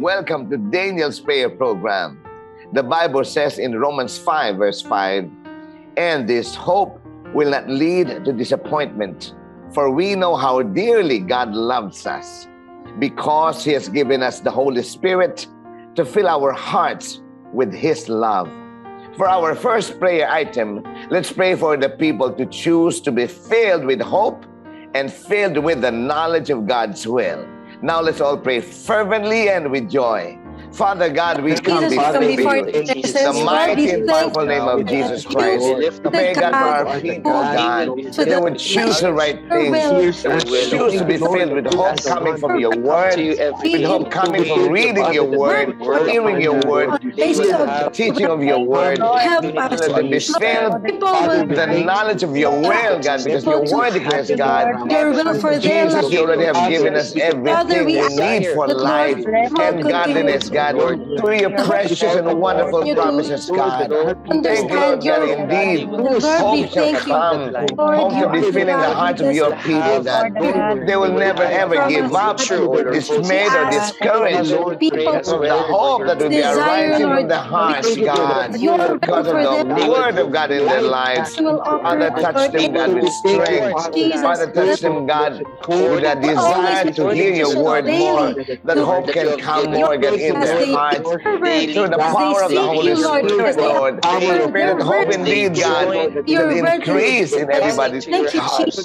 Welcome to Daniel's prayer program. The Bible says in Romans 5 verse 5, "And this hope will not lead to disappointment, for we know how dearly God loves us, because He has given us the Holy Spirit to fill our hearts with His love." For our first prayer item, let's pray for the people to choose to be filled with hope and filled with the knowledge of God's will. Now let's all pray fervently and with joy. Father God, we come before you in the mighty and powerful name of Jesus Christ. Pray, God, for our people, God, that they would choose the right things. They would choose to be filled with hope coming from your word, with hope coming from reading your word, hearing your word, teaching of your word. Let them be filled with the knowledge of your will, God, because your word declares, God, Jesus, you already have given us everything we need for life and godliness, God. Through your precious and wonderful promises, God. Thank you, Lord, that indeed hope shall come. Hope shall be filling the hearts of your people, God. They will never ever give up, dismayed or discouraged because of the hope that will be arising from the hearts, God, because of the word of God in their lives. Father, touch them, God, with strength. Father, touch them, God, with a desire to hear your word more, that hope can come more again in their hearts through the power of the Holy Spirit, Lord. Pray that hope indeed, God, will increase in everybody's hearts.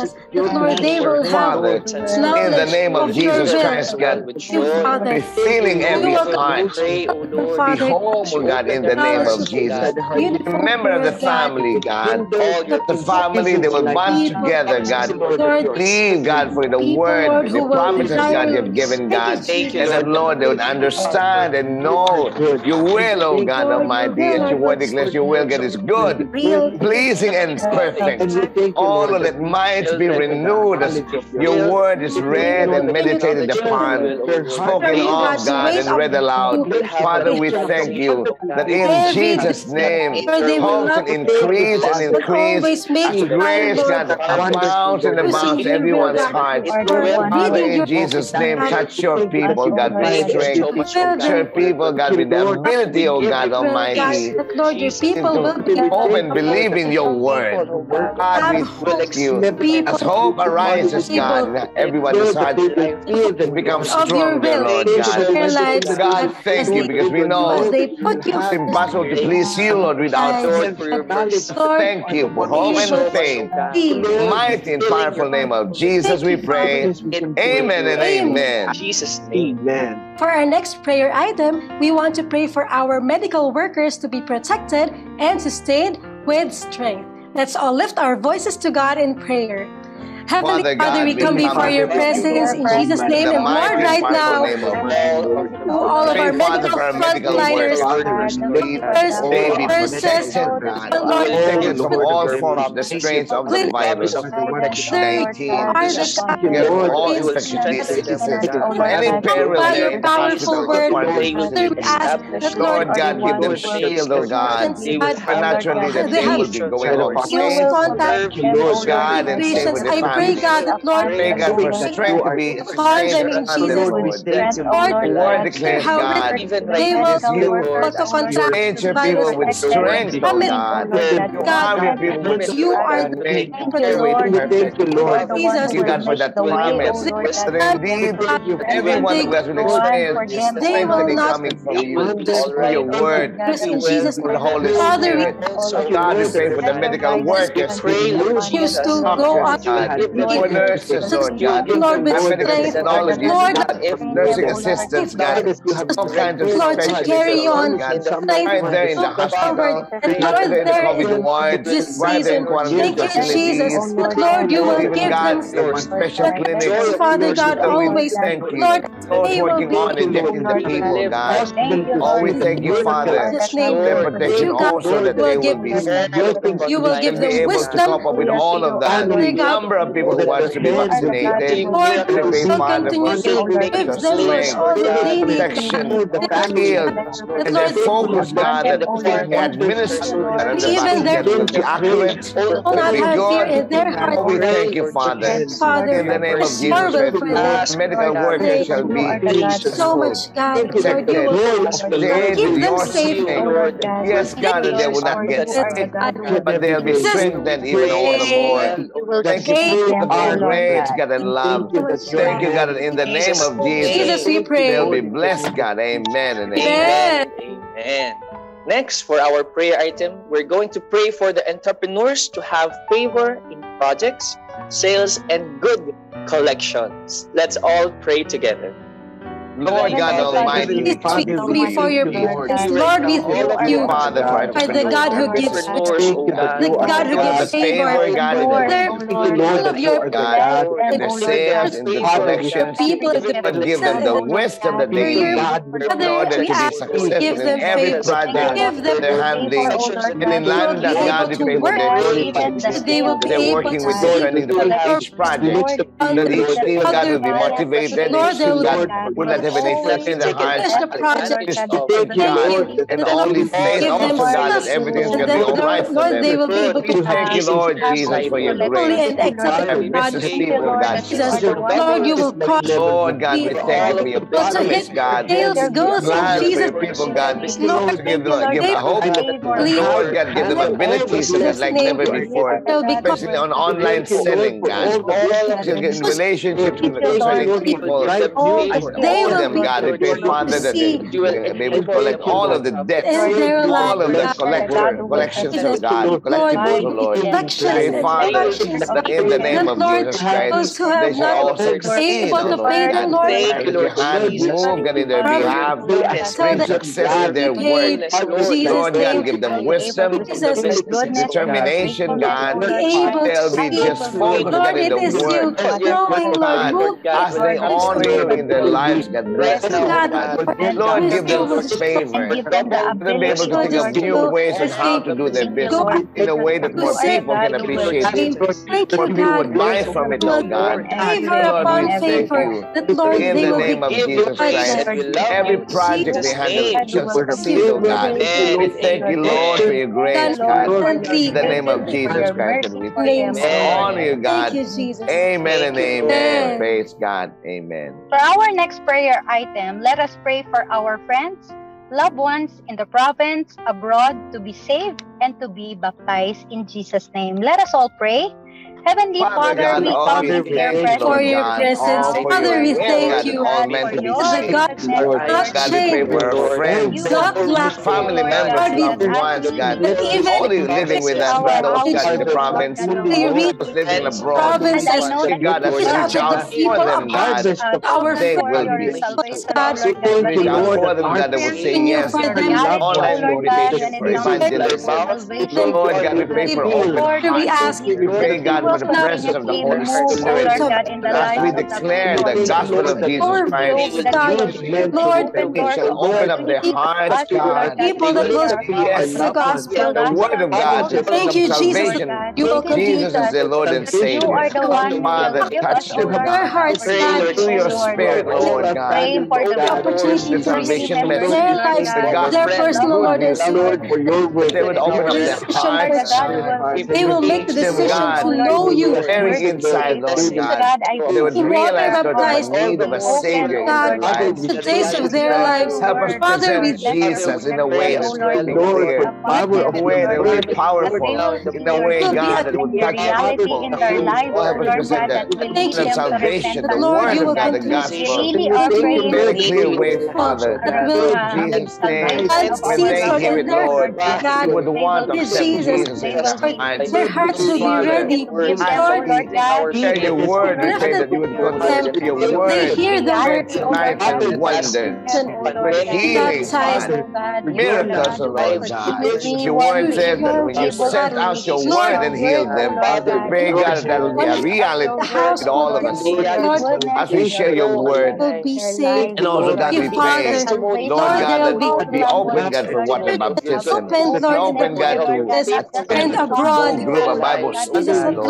Father, in the name of Jesus Christ, God, be filling every heart. Be home, God, in the name of Jesus. Remember the family, God. The family, they will bond together, God. Believe, God, for the word, the promises, God, you have given, God. And that, Lord, they would understand and know your will, oh God Almighty, as your word declares, your will, God, is good, pleasing, and perfect. All of it might be renewed as your word is read and meditated upon, spoken of, God, and read aloud. Father, we thank you that in Jesus' name, hope can increase and increase. Grace, God, abounds and abounds everyone's hearts. Father, in Jesus' name, touch your people, God, with strength. Touch your people, God, with the ability, oh God Almighty, to hope and believe in your word. God, we thank you. As hope arises, God, everyone's heart becomes stronger, Lord God. God, thank you, because we know it's impossible to please you, Lord, without faith. Thank you for hope and faith. In the mighty and powerful name of Jesus, we pray. Amen and amen. Jesus' name. Amen. For our next prayer item, we want to pray for our medical workers to be protected and sustained with strength. Let's all lift our voices to God in prayer. Heavenly Father, we come before your presence in Jesus' name, and Lord, right now, to all of our medical frontliners, nurses, Lord, protect from all forms of the strains of the virus, COVID-19, all infectious diseases, any peril in the hospital, Lord God, give them shield, oh God, supernaturally that they will be going home safe, God, and safe with the family. Pray, God, that Lord, pray, God, for strength to be sustained under the Lord. The word declares, God, they will to contract your people with strength, oh God. God, you are the perfect. Thank you, God, for that promise. That indeed, everyone who has been experienced strengthening coming from you, through your word, through the Holy Spirit. God, we pray for the medical workers, used to go up for nurses, Lord God, Lord, with medical strength, technologies, Lord, nursing assistants, God, all kinds of Lord, to carry on, God, right there in the hospital, right there in the COVID wards, right there in quarantine facilities, Lord, you will give them special clinics. Father God, always, thank you. Lord, Those they will working on injecting the people, God. Oh, we thank you, Father, their protection also, that they will be you will give and be them able to wisdom. cope up with all of that. Father God, Number of people who want to be vaccinated. Lord, We pray, so Father, for continue to give them, Lord, strength, all that they need. protection, That, healed, Lord, and their focus, God, that they administer and the even their vaccine will be accurate, will will not be have fear good. in their heart. Oh, we thank you, Father. Father, In the name of Jesus restore will Christ, for them. medical workers shall be So much, God, Lord, you will aid keep with them your safe. strength. Yes, God, that they will not get sick, but they'll be strengthened even all the more. Thank you for your grace, God, and love. Thank you, God, that in the name of Jesus, Jesus, we pray. they'll be blessed, God. Amen and Amen. Amen. Next, for our prayer item, we're going to pray for the entrepreneurs to have favor in projects, sales, and good collections. Let's all pray together. Lord God Almighty, we come before your presence. Lord, we thank you Father, for the God who gives the God who the gives favor. favor, God, All of your God, in the sales, in the collections, people in the and give them the wisdom that they need in order to be successful in every project give them they're handling. And in line with that, God, we pray for their teams. they will be They're able working to with see training to each project. That each team, God, will be motivated. Each team, God, will not have any flesh in their hearts. the project. God, and only faith Give them also, God, that skills, everything's and going to be that, all right for Lord, them. they will be able We to thank you, Lord Jesus, for your fully grace. and accept Our the business project. people, God, Jesus, Lord, you will cause Lord God, we thank you for your people to promise, hit God. sales goals in Plans for Jesus' your people, God, Lord, to give them they hope. Lord God, give them abilities Jesus' like name, never before, they'll become especially on online selling, God. In relationships concerning people, they all of will them, God. We pray, Father, that see they'll be able to collect all of the debts, in their all of the life. collections, oh Jesus, God, collectibles, oh Lord. collections Pray, and Father, collections. that in the name And of Lord, Jesus Christ, those who they have shall not also been exceed, able oh to Lord pay God. them, Lord, Let your hand move, God, in their behalf. so Bring that success in their they work. pay Jesus' Lord God, name. give them wisdom, Jesus, determination, God. be able to They'll be see, just focused, Lord, God, in it the is you work. knowing, Lord, God, who as they honor you in their lives, God, bless them, God, God. Lord, Lord, who is give them able to favor. Let them be able to think of new ways on how to do their business go in a way that to more say, people can appreciate it. thank More you, people God, would buy from it, oh God. favor Lord, we upon thank favor, you. that Lord, In they the will be name of give you Jesus praise Christ, and we love every you. project they Jesus' handle name. shall succeed, oh God. Amen. We thank you, Lord, for your grace, God. confidently. In the name of Jesus Christ, and we Names. honor you, Thank God. you, Jesus. Amen and Thank you, amen. Lord. Praise God. Amen. For our next prayer item, let us pray for our friends, loved ones in the province, abroad, to be saved and to be baptized in Jesus' name. Let us all pray. Heavenly Father Father, God, we all come we into your thank you, presence For Lord your God, presence. all for Father, your we will, thank God, that you. all men to be The saved. God not God, we pray shame, for our friends, not lack. family members, Lord, we loved ones, God, that even all you living with us, God, those God in the province, you reach those living abroad. provinces, God, as reach you out reach to the out for people them, God, our they friends, will be God, reach out for them, God, that would say continue yes. for them. Online invitation for evangelism. Lord God, we pray for open We hearts. ask We pray, God, for the presence of the Holy Spirit. As we declare the gospel of Jesus Christ, God, Lord, it shall open up their hearts, God. people that will Yes, the gospel. the word of God to Thank of you, Jesus. salvation. You will continue Jesus is the Lord and Savior. Father, touch them, their God. hearts, God, Through your Spirit, Lord God. opportunity The to salvation receive message, their lives, the their gospel, the personal good Lord and news, Savior. God. They would open up their Decision for hearts, God. they will make the Teach them, decision God, to know you. the very inside, Lord God. They would In water realize, Lord God, baptized, the need of a Savior in God, their lives. the days of their lives. Help us Father, we present Jesus in a way that's going to be clear, in a way that will be powerful, in a way, will be God, a that would touch people. Oh, help us present the thank plan you. of salvation, But the Lord, word you of will God, the continue gospel, to in a clear way, Father. that will In Jesus' name, plant when seeds, they Lord, hear in it, their Lord, they God, would want to is accept Jesus. Jesus in their hearts. Their hearts will be Father, ready. as Lord, we share your word, we pray that you would them, continue your they word, hear the great word signs and wonders, with healings, baptized. God, miracles, oh Lord God. As your word says that when you sent out your Lord, word and healed them, pray God that will be a reality the house with all of will us. Lord, As we share your word, will be saved. and also, God, Thank we you, Father. pray, Lord Lord, God, there that will be open, God, for water be baptism. open, Be Lord, open, God, to and attend a abroad. small group, a Bible Jesus, study, Lord,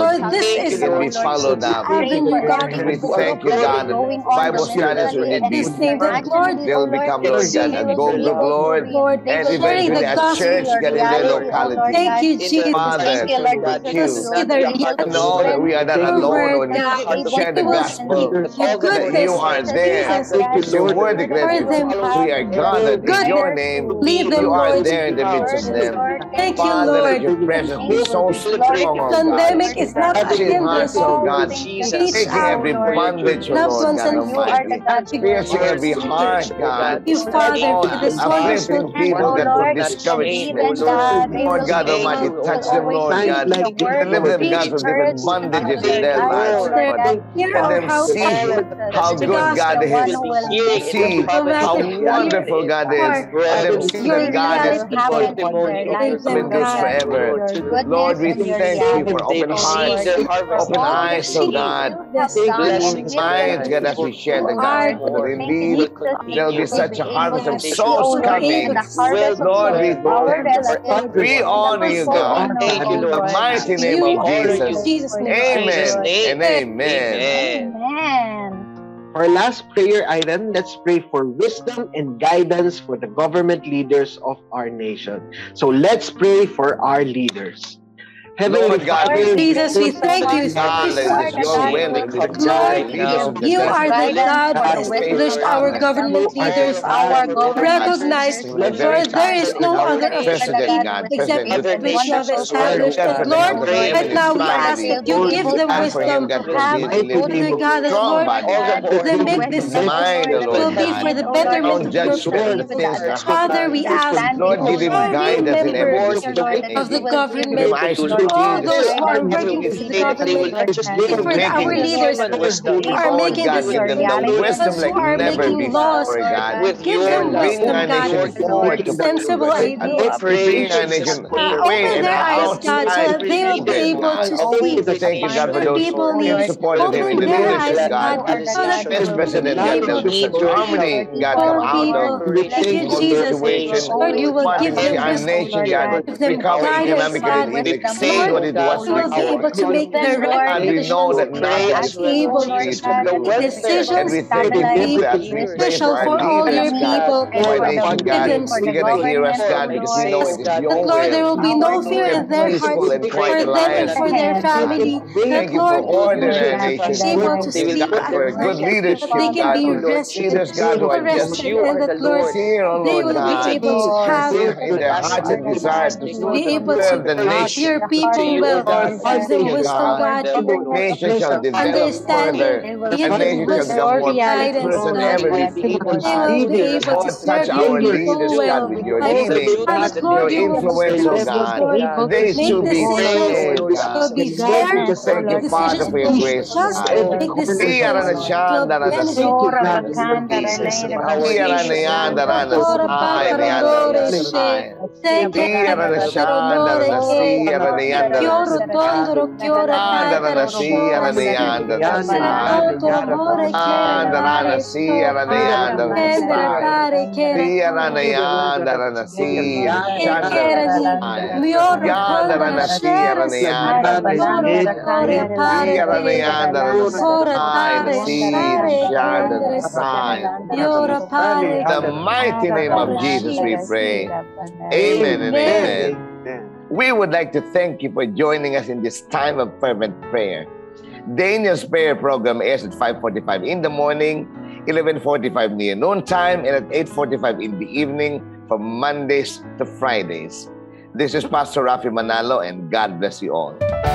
Lord, this is can be followed up. avenue, God. And we thank you, God, that Bible studies will need This be name that, Lord, they'll become, Lord God, a go-group, Lord, Lord, and sharing eventually the a gospel. church God, in their locality. Thank you, Jesus. Father, Thank you, Lord, thank because you. See the reality Know that we are not of your alone, word, Lord. We God. can share the You will gospel. speak your That goodness, you are there. Jesus. Your word declares For them, we are gathered in your name. lead them, You are Lord. there in the midst of them. Thank you, Father, let Lord. your presence be so strong, oh God. Pandemic is not a Touching hindrance hearts, oh God. to reach Taking every out bondage, oh loved Lord ones God and Almighty. Piercing every heart, God. you, Father, Oh, for this uplifting wonderful people, God, from Lord, discouragement. God, Lord God Almighty, touch them, Lord God. Deliver them, God, from different bondages in their lives, their Lord. near Let or them how see how the good God gospel is. will See no how matter wonderful God is. Let them see your that God is reality good save them, endures God. forever. Lord, we thank you for open hearts, open eyes, oh God. This Open minds, God, as we share the gospel. That indeed, there'll be such a harvest of souls coming. Lord, we thank you. We honor you, God. In the mighty name of Jesus. Amen and amen. Amen. Our last prayer item, let's pray for wisdom and guidance for the government leaders of our nation. So let's pray for our leaders. Heavenly Lord God, Father, Jesus, we thank you. God, let it is your will that we the Lord, leaders of the you are the nation. God that established our government leaders. Recognize, Lord, there is no other President, official God, except President which you have established. God, for But the Lord, health of him right and his now we ask family. that you give them And for him, wisdom. God, continue to live Dear God, that strong Lord, body, God. they make decisions Mind, O that will Lord be God. for the No betterment of your judgment of the people. things that are Father, we ask Lord, give him every guidance in every member decision of the making. Give him government, eyes to all see the those who are strategies working for the government, he's for our making. leaders who are Lord making God, give them the decisions, wisdom those who like are never making laws. before, God. Give them And bring wisdom, our God. nation forward to Sensible progress, God. ideas. Bring our nation way Open and their eyes, God, so outside that they will be progress, able God. to see Thank you, God, for your those people who have needs. supported him in Open the their leadership, eyes, God. God, so that This they will president, be God, able there'll be to such see harmony, God, come all out of people. Thank you, whole Jesus. situation. Lord, you will Want give to see them our wisdom. nation, God, Give them recover guidance, economically God. and exceed what Lord, it was we will be able before. to make the right God, we know decisions that nothing and is be able too easy to to make do. And decisions we thank you, that be God, as we pray for beneficial our for all leaders, your God, people. for our nation, Give God. them You're going to hear us, God, because we know it is that, your Lord, there will will be no fear for a in their hearts peaceful and quiet for them and alliance for with their you, God. family. That, Thank you for Lord, ordering our be nation. able to And sleep God, at for good night, that leadership, they can God, be for rested, leaders, God, who are just rested, and that, Lord, sincere, oh they Lord will be God, able to have sincere in their hearts and desire to be able serve to the lead nation. your people well. God, Give thank them you, wisdom, God. God. Nation shall develop Understanding. further. Give A them nation shall wisdom become more and guidance, prosperous than God. ever before, They God. will be able to Lord, touch serve your our leaders, people God, well. with your I leading, pray that, your Lord, you will influence, oh God. Lord, They make to be decisions saved, that will God. be fair. Thank you, Father, Decisions for your will be grace, just. God. Make decisions that will benefit Ora patarandore she, teke patarandore ke, kioro tondoro kiora tatara shoras, saratoto robore kere tare to, kender tare kere e kere di, mioro tondoro sheras, mioro kore pare ke, kora tare share kendere sa, yora pare the mighty name of Jesus, we pray. Amen and amen. We would like to thank you for joining us in this time of fervent prayer. Daniel's prayer program airs at 5:45 in the morning, 11:45 near noon time, and at 8:45 in the evening from Mondays to Fridays. This is Pastor Rafi Manalo, and God bless you all.